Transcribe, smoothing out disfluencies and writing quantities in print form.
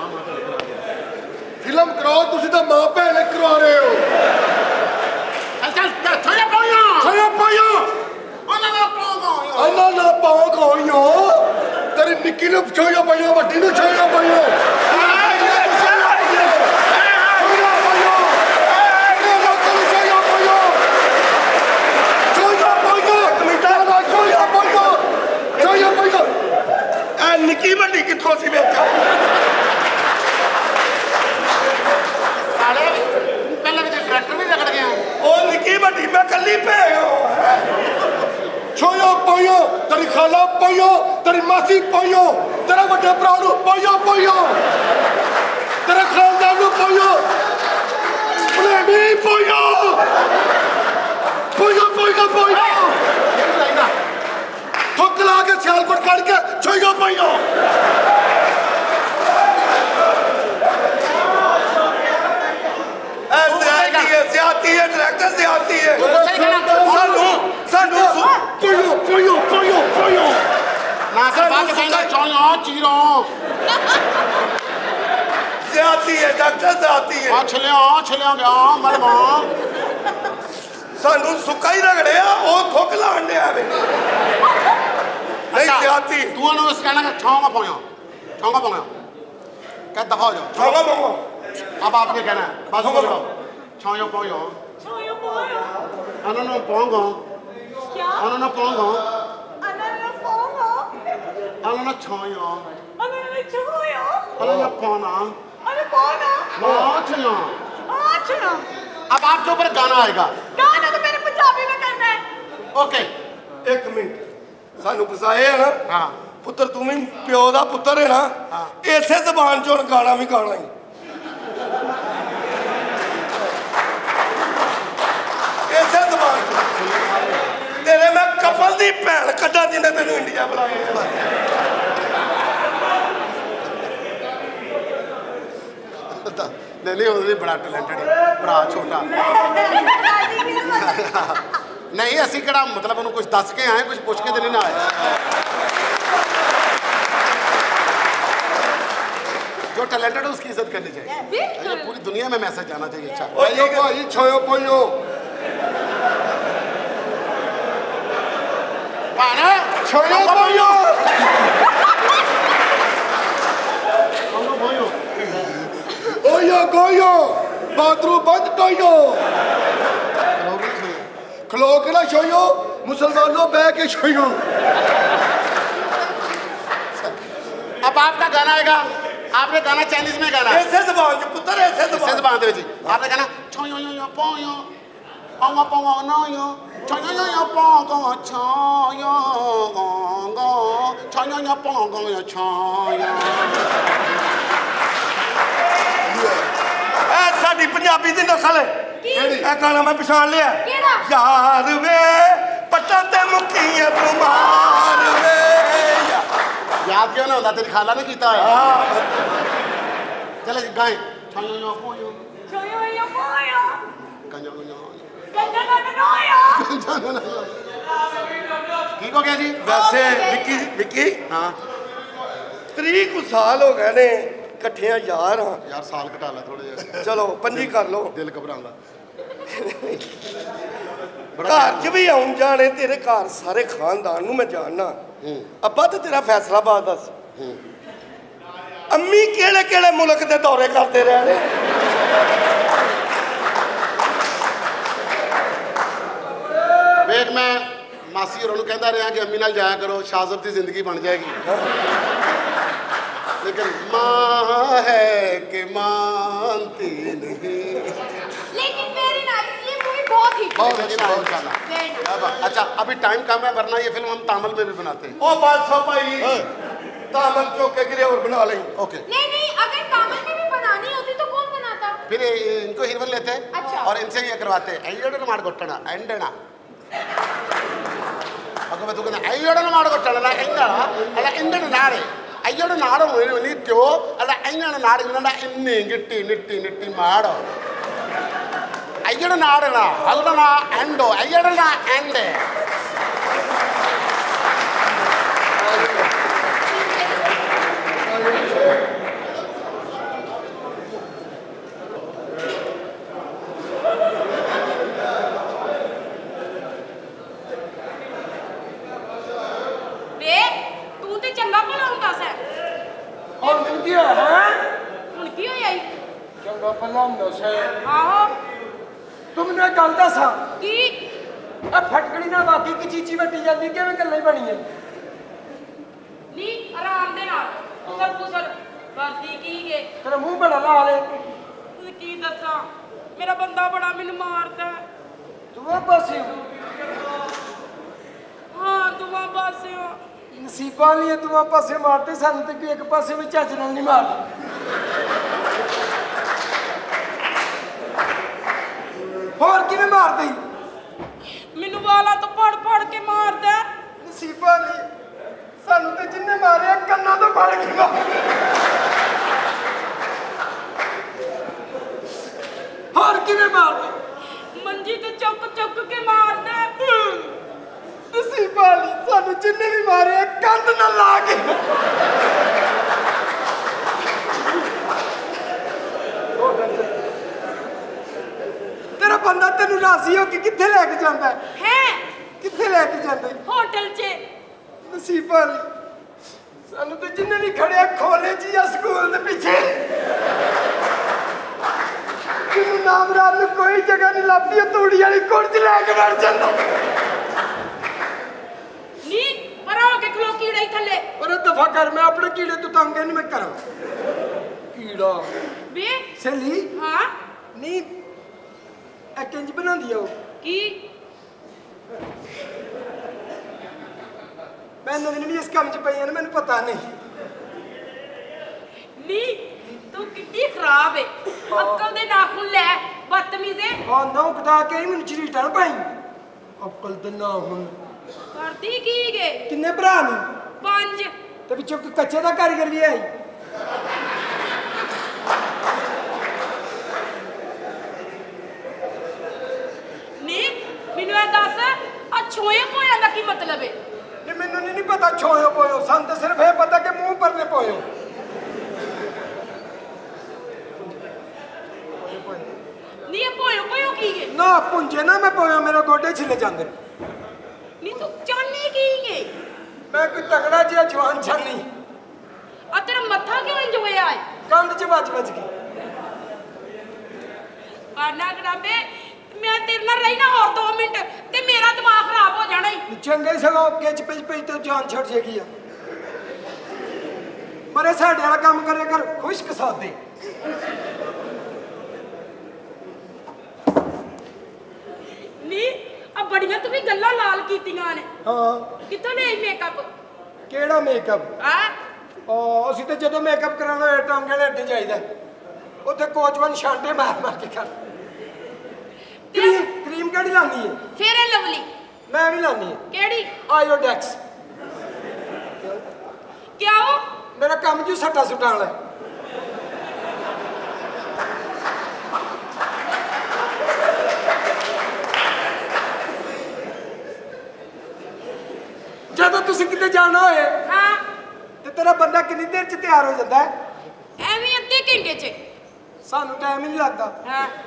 Film कराओ तुसी तो मां भैन करवा रहे हो चल चल छोया पाया अन्ना ना पाओ कोइयो तेरी निक्की नु छोया पाया वड्डी नु छोया पाया निक्की वड्डी कित्थों सी बेचा पहले भी ट्रैक्टर भी रगड़ गया ओ निक्की वड्डी मैं कल्ली पे छोयो पोयो तेरी खाला पोयो तेरी मासी पोयो तेरा वड्डे भरा नु पोयो पोयो तेरे खानदान नु पोयो प्रेमी पोयो पोयो पोयो पोयो ठोक ला के सियालकोट काट के छोयो पोयो ज्यादा है डायरेक्टर ज्यादा है सानू सानू पोयो पोयो पोयो पोयो ना से बात कहना छोया चीरो ज्यादा है डॉक्टर ज्यादा है छलिया गया मरवा सानू सुक्का ही रगड़े ओ ठोक लाण दे आवे नहीं ज्यादा तू नु इस कहना का छौंगा पोया क्या दफा हो जाओ छौंगा पोंगा अब आपने कहना बस बोलो छौया पोया अननो पोंगो क्या अननो पोंगो अननो पोंगो अननो छौया अननो छोयो अननो पोना अरे पोना अच्छा अच्छा अब आपके ऊपर गाना आएगा गाना तो मेरे पंजाबी में करना है ओके एक मिनट सानू फसाए है ना हाँ पुत्र तू भी प्यो दा पुत्र है ना इसे जबान चों गाना भी गाना ही इसे जबान तेरे मैं कफल दी भैन कड्डा जिन्हें तेन इंडिया बुलाया नहीं वो बड़ा टैलेंटेड है भरा छोटा नहीं असी कड़ा मतलब उन्होंने कुछ दस के आए कुछ पुछ के तो नहीं ना आए जो टैलेंटेड है उसकी इज्जत करनी चाहिए ये पूरी दुनिया में मैसेज जाना चाहिए अच्छा भाई छोयो पोयो पाना छोयो पोयो ओयो गोयो बाथरूम बंद टोयो खलो के ना छोयो मुसलमानों बह के छोयो अब आपका गाना आएगा आपने गाना चाइनीज में गाना ऐसे जबान जो पुत्र ऐसे जबान दे जी आपने गाना छोयो यो यो पोयो पोंगो पोंगो नो यो छोयो यो यो पोंगो छोयो गोंगो छोयो यो पोंगो यो छोयो ए साडी पंजाबी दी नस्ल है ए गाना मैं पहचान लिया केड़ा यार वे पट्टा ते मुखिया तुम्हार वे याद क्यों ना होता तेरी खाला ने कीता है चले गाएं छोयो यो पोयो छोयो यो पोयो कंजो कंजो कंजो ठीक हो गया जी वैसे विक्की विक्की हाँ 30 साल हो गए ने इकट्ठियां यार हां यार साल घटा ला थोड़े चलो 5 कर लो दिल घबरांदा घर च भी आउं जाने तेरे घर सारे खानदान नूं मैं जानना अब्बा तो तेरा फैसला बात दस अम्मी केड़े केड़े मुल्क दे दौरे करते रहे वेख मैं मासी और कहता रहा कि अम्मी नाल जाया करो शाहजब की जिंदगी बन जाएगी लेकिन माँ है कि मानती नहीं लेकिन वेरी नाइस ये मूवी बहुत हिट बहुत अच्छा अभी टाइम कम है वरना ये फिल्म हम तामिल में भी बनाते हैं ओ बादशाह भाई तामिल चौके गिरे और बना लें ओके नहीं अगर तामिल में भी बनानी होती तो कौन बनाता फिर इनको हीरोइन लेते हैं अच्छा। और इनसे ये करवाते हैं अయ్యోడన మాడగొట్టనా ఎండనా అక్కడ బతుకున అయ్యోడన మాడగొట్టనా ఎండనా అలా ఎండన నాడే అయ్యోడు నాడో నీత్యో అలా ఎండన నాడిన ఎన్ని గిట్టి నిట్టి నిట్టి మాడో అయ్యోడు నాడనా అల్లనా ఎండో అయ్యోడన ఎండే की है ਹੁਣ ਕੀ ਹੋਇਆ ਈ? चंगा भला नशे ਆਹੋ तुमने गल दसा ਕੀ फटकड़ी ना बाकी की चीची वटी जाती किवें गल्लां ही बनी है ਨੀ ਆਰਾਮ ਦੇ ਨਾਲ ਕੁਸਰ ਕੁਸਰ ਕਰਦੀ ਕੀ ਗੇ तेरा मुंह बड़ा लाल है ਤੂੰ ਕੀ ਦੱਸਾਂ ਮੇਰਾ ਬੰਦਾ ਬੜਾ ਮੈਨੂੰ ਮਾਰਦਾ तू वो पासे ਹਾਂ ਤੂੰ ਪਾਸੇ ਹੋ नसीबा नहीं है तू पासे मारते सन तो कोई एक पासे भी झज नाल नहीं मारदा होर किवें मार दई ਮੈਨੂੰ ਵਾਲਾਂ ਤੋਂ ਫੜ ਫੜ ਕੇ ਮਾਰਦਾ नसीबा नहीं सानू ते जिन्ने मारे कन्ना तो फड़ के मार होर किवें मार दई ਮੰਜੀ ਤੇ ਚੁੱਕ ਚੁੱਕ ਕੇ ਮਾਰਦਾ नसीबा नहीं सानू जिन्ने भी मारे कंध ना ला के तेरा बंदा तेनू राजी हो के किथे लेके जांदा है ਹੈ किथे लेके जांदा है ਹੋਟਲ 'ਚ नसीबा नहीं सानू तो जिन्ने भी खड़े कॉलेज या स्कूल के पीछे तेनू नाम रात में कोई जगह नहीं लगती तूड़ी वाली कुर्ज लेके बैठ जांदा ਨੀ ਪਰਾਂ ਹੋ ਕੇ ਖਲੋ ਕੀੜੇ ਥੱਲੇ अरे दफा कर मैं अपने कीड़े तो तंग नहीं मैं करा कीड़ा ਵੇ सहेली ਹਾਂ नहीं किंज बनांदी है वो ਕੀ मैं नवी नवी इस काम च पई है ना मैंने पता नहीं ਨੀ ਤੂੰ ਕਿੱਡੀ ਖਰਾਬ ਏ ਅਕਲ ਦੇ ਨਾਖੂਨ ਲੈ ਬਦਤਮੀਜ਼ੇ हाँ नौ कटा के ही मैंने चरीटा ना पाई अकल दे ना हुन ਕਰਦੀ ਕੀ ਗੇ किन्ने भरा नी ਪੰਜ ते पिछों कोई कच्चे दा कारीगर भी आई ਨੀ ਮੈਨੂੰ ਇਹ ਦੱਸ ਆ ਛੋਏ ਪੋਇਆ ਦਾ ਕੀ ਮਤਲਬ ਏ नहीं मैनू नहीं पता छोयो पोयो सन तो सिर्फ ये पता कि मुंह परने पोयो ਨੀ ਇਹ ਪੋਇਓ ਕੀ ਗੇ ना पुंजे ना मैं पोयो मेरे गोडे छिले जांदे ਨੀ ਤੂੰ ਚਾਹਨੀ ਕੀ ਗੇ मैं कोई तगड़ा जिहा जवान छानी ਆ ਤੇਰਾ ਮੱਥਾ ਕਿਉਂ ਇੰਜ ਹੋਇਆ ਏ कंध च बज गई ਆਨਾ ਗਰਾਬੇ ਮੈਂ ਤੇਰੇ ਨਾਲ ਰਹੀ ਨਾ ਹੋਰ 2 ਮਿੰਟ ਤੇ ਮੇਰਾ ਦਿਮਾਗ ਖਰਾਬ ਹੋ ਜਾਣਾ ਈ चंगे सगो किच पिच पिच तो जान छड़ जाएगी पर साढ़े वाला काम करे कर खुश्क सादे ਨੀ ਆ ਬੜੀਆਂ ਤੂੰ ਵੀ ਗੱਲਾਂ ਲਾਲ ਕੀਤੀਆਂ ਨੇ हाँ ਕਿੱਥੋਂ ਲਈ ਮੇਕਅਪ केड़ा मेकअप ਆ ਅਸੀਂ ਤੇ ਜਦੋਂ ਮੇਕਅਪ ਕਰਾਉਣਾ ਹੋਏ ਟਾਂਗੇ ਲੈ ਅੱਡੇ ਜਾਈਦਾ ਉੱਥੇ ਕੋਚਵਨ ਛਾਂਟੇ ਮਾਰ ਮਾਰ ਕੇ ਕਰ ਕਰੀਮ ਕਿਹੜੀ ਲਾਉਂਦੀ ਹੈ ਫੇਰ ਇਹ ਲਵਲੀ ਮੈਂ ਵੀ ਲਾਉਂਦੀ ਹੈ ਕਿਹੜੀ ਆਇਓਡੈਕਸ ਕਿਉਂ ਮੇਰਾ ਕੰਮ ਜੂ ਸੱਟਾ ਸੁਟਾਣ ਵਾਲਾ ਜਦੋਂ ਤੁਸੀਂ ਕਿਤੇ ਜਾਣਾ ਹੋਏ ਹਾਂ ਤੇ ਤੇਰਾ ਬੰਦਾ ਕਿੰਨੀ ਦੇਰ ਚ ਤਿਆਰ ਹੋ ਜਾਂਦਾ ਹੈ ਐਵੇਂ ਅੱਧੇ ਘੰਟੇ 'ਚ ਸਾਨੂੰ ਟਾਈਮ ਹੀ ਨਹੀਂ ਲੱਗਦਾ ਹਾਂ